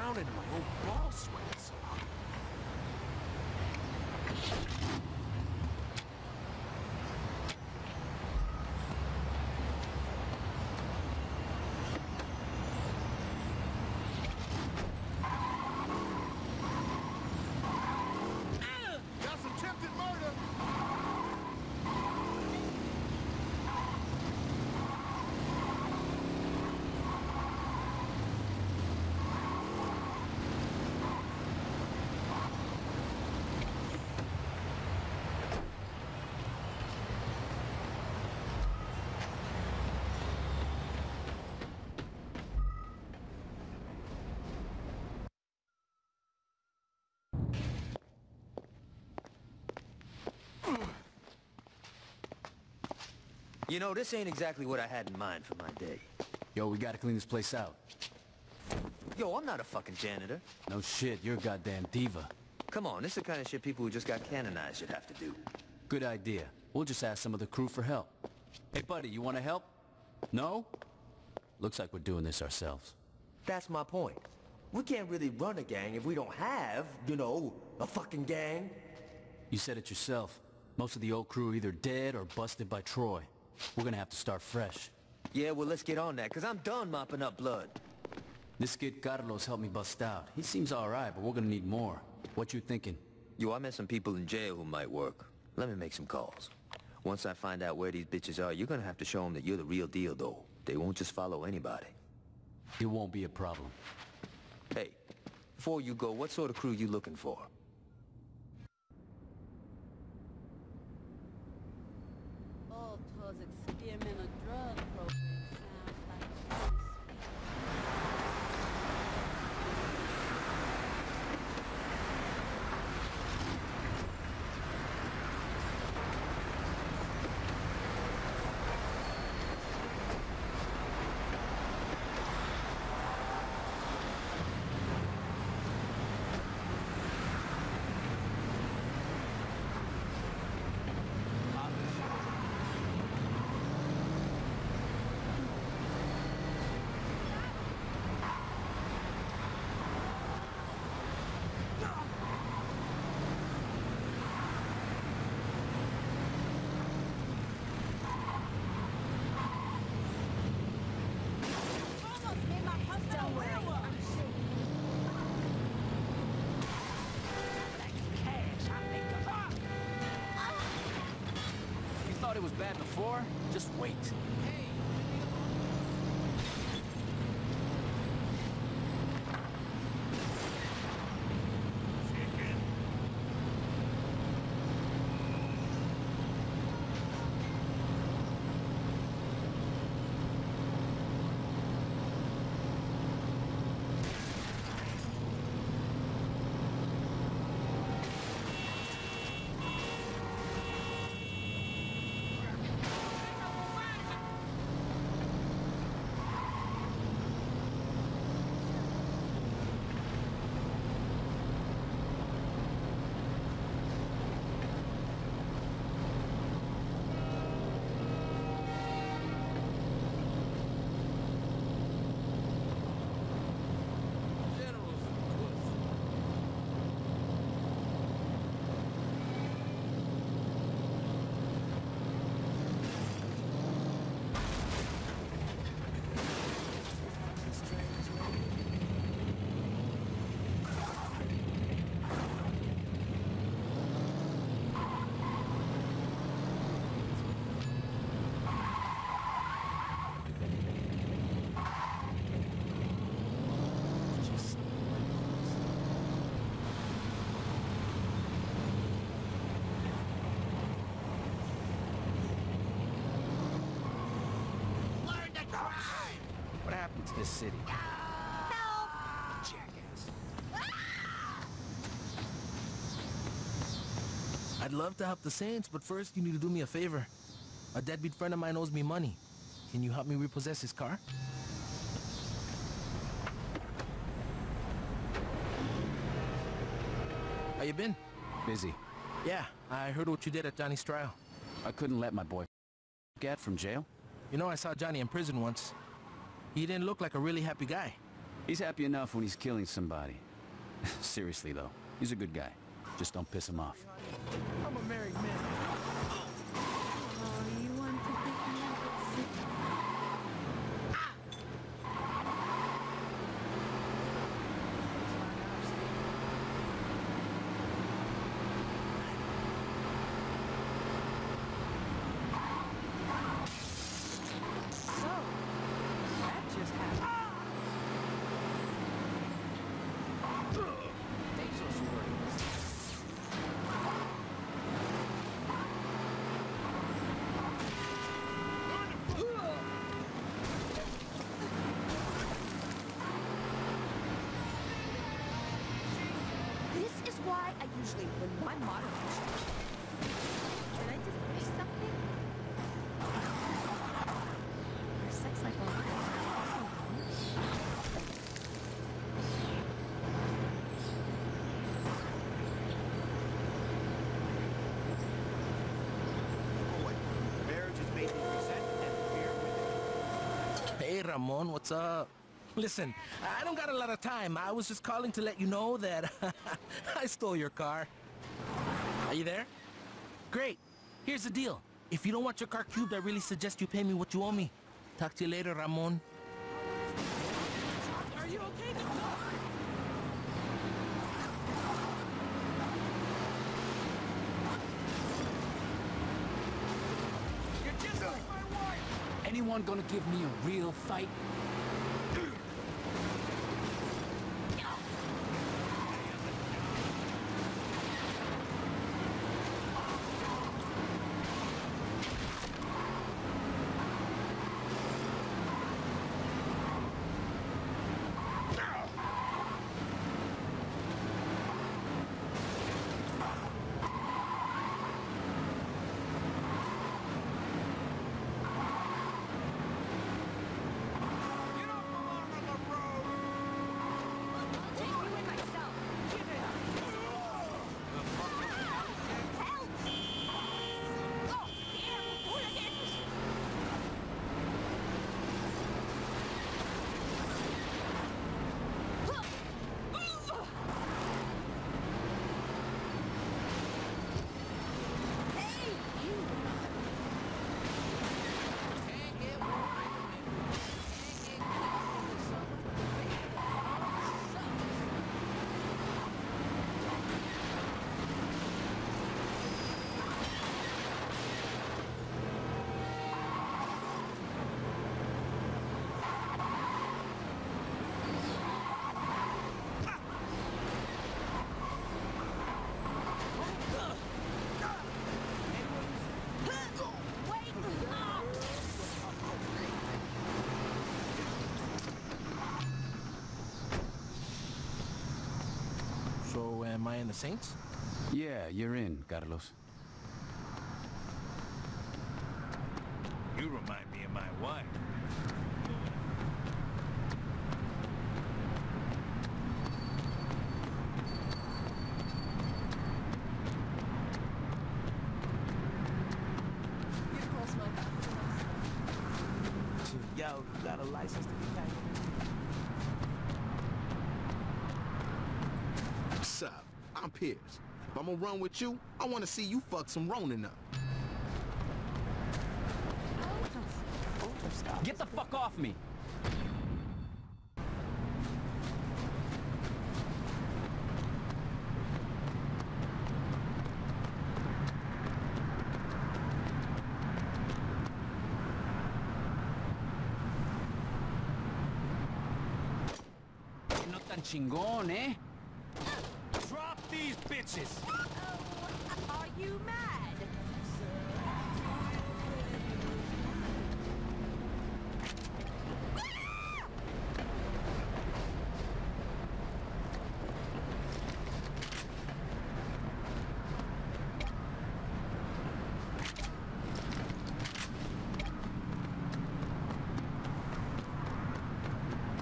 drowning in my own ball sweats. That's attempted murder! You know, this ain't exactly what I had in mind for my day. Yo, we gotta clean this place out. Yo, I'm not a fucking janitor. No shit, you're a goddamn diva. Come on, this is the kind of shit people who just got canonized should have to do. Good idea. We'll just ask some of the crew for help. Hey, buddy, you wanna help? No? Looks like we're doing this ourselves. That's my point. We can't really run a gang if we don't have, you know, a fucking gang. You said it yourself. Most of the old crew are either dead or busted by Troy. We're gonna have to start fresh. Yeah, well, let's get on that, because I'm done mopping up blood. This kid Carlos helped me bust out. He seems alright, but we're gonna need more. What you thinking? Yo, I met some people in jail who might work. Let me make some calls. Once I find out where these bitches are, you're gonna have to show them that you're the real deal, though. They won't just follow anybody. It won't be a problem. Hey, before you go, what sort of crew you looking for? Alto's experimental drug program sounds like It was bad before? Just wait. What happened to this city? Jackass. I'd love to help the Saints, but first you need to do me a favor. A deadbeat friend of mine owes me money. Can you help me repossess his car? How you been? Busy. Yeah, I heard what you did at Johnny's trial. I couldn't let my boy get from jail. You know, I saw Johnny in prison once. He didn't look like a really happy guy. He's happy enough when he's killing somebody. Seriously, though. He's a good guy. Just don't piss him off. I'm a married man. Oh, you want to pick me up at 6? So, that just happened. Take social workers. This is why I usually win my moderation. Did I just say something? Our sex life all Boy, marriage is made with resentment and fear with it. Hey, Ramon, what's up? Listen, I don't got a lot of time. I was just calling to let you know that I stole your car. Are you there? Great. Here's the deal. If you don't want your car cubed, I really suggest you pay me what you owe me. Talk to you later, Ramon. Are you okay? You're just like my wife. Anyone gonna give me a real fight? You don't belong on the road. Take you in myself. Give it up. Help! Oh, damn, hooligans! Hey, you! Can't get wine. Can't get Wait! So, am I in the Saints? Yeah, you're in, Carlos. You remind me of my wife. get across my back. Yo, you got a license to be hanging? What's up? I'm Pierce. If I'm gonna run with you, I wanna see you fuck some Ronin up. Get the fuck off me! No tan chingón, eh? Drop these bitches. Are you mad?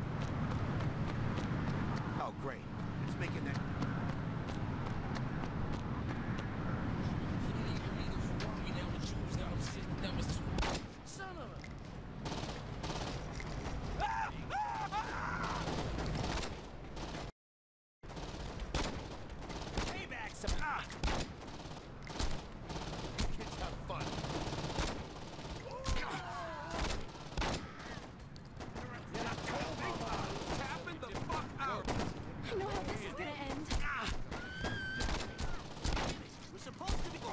Oh, great. It's making that.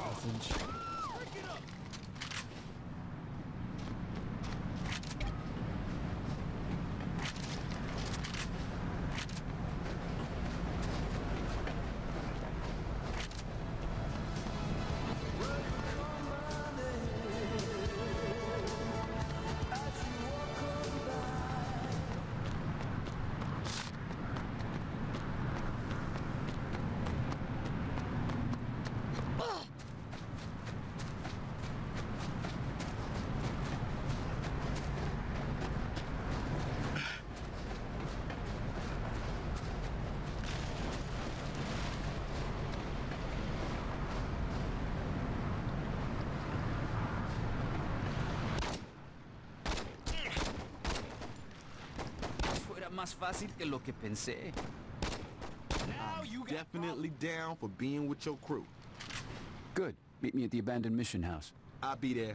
Fuera más fácil que lo que pensé. Definitely down for being with your crew. Good. Meet me at the abandoned mission house. I'll be there.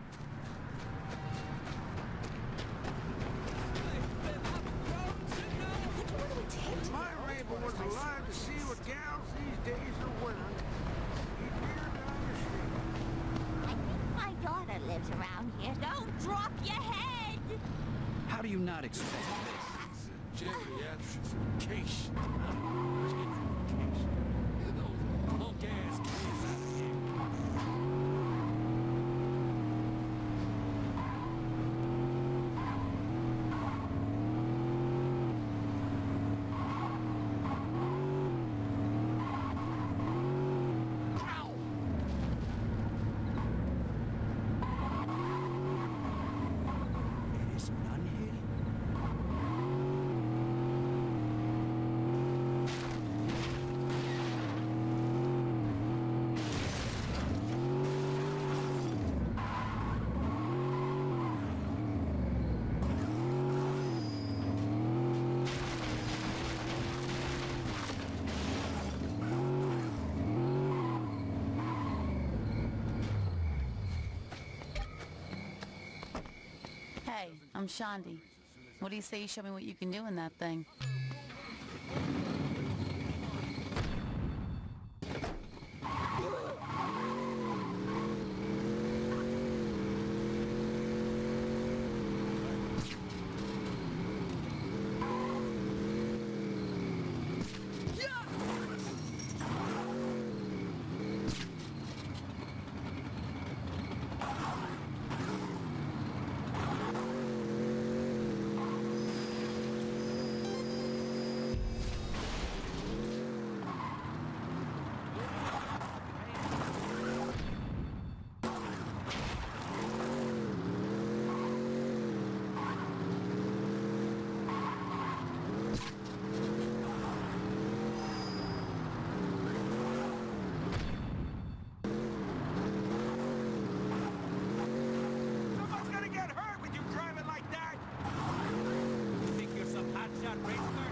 My rainbow was alive to see what gals these days are wearing. He'd wear down the street. I think my daughter lives around here. Don't drop your head! How do you not expect this? Geriatrification. Gentrification. Those punk-ass kids out of here. ¿Eres un ángel? Hey, I'm Shandi. What do you say you show me what you can do in that thing? Someone's gonna get hurt with you driving like that! You think you're some hotshot racer?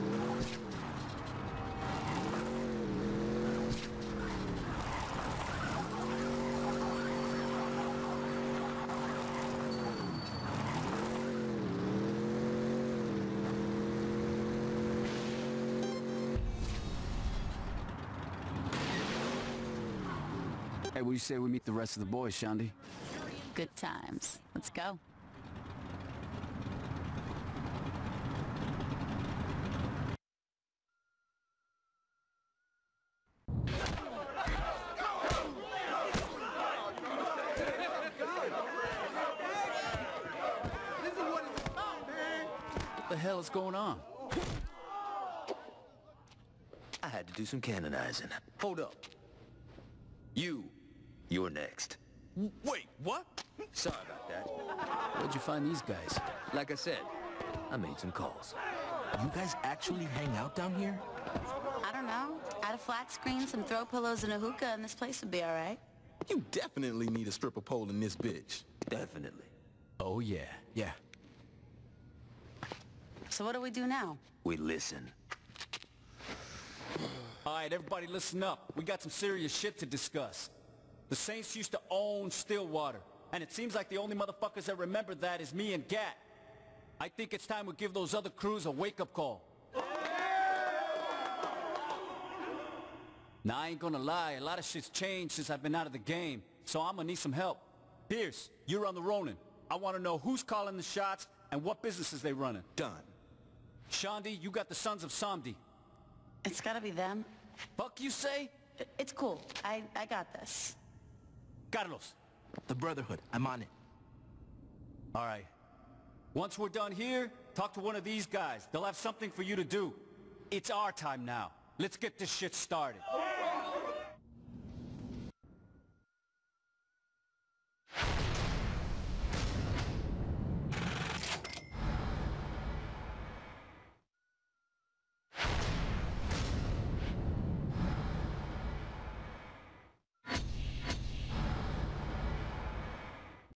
Hey, what do you say we meet the rest of the boys, Shandi? Good times. Let's go. What the hell is going on? I had to do some canonizing. Hold up. You're next. Wait, what? Sorry about that. Where'd you find these guys? Like I said, I made some calls. You guys actually hang out down here? I don't know. Add a flat screen, some throw pillows, and a hookah, and this place would be all right. You definitely need a stripper pole in this bitch. Definitely. Oh, yeah. Yeah. So what do we do now? We listen. All right, everybody listen up. We got some serious shit to discuss. The Saints used to own Stillwater, and it seems like the only motherfuckers that remember that is me and Gat. I think it's time we give those other crews a wake-up call. Now, I ain't gonna lie, a lot of shit's changed since I've been out of the game, so I'm gonna need some help. Pierce, you're on the Ronin. I wanna know who's calling the shots and what businesses they running. Done. Shandi, you got the Sons of Samdi. It's gotta be them. Fuck you say? It's cool. I got this. Carlos. The Brotherhood. I'm on it. All right. Once we're done here, talk to one of these guys. They'll have something for you to do. It's our time now. Let's get this shit started.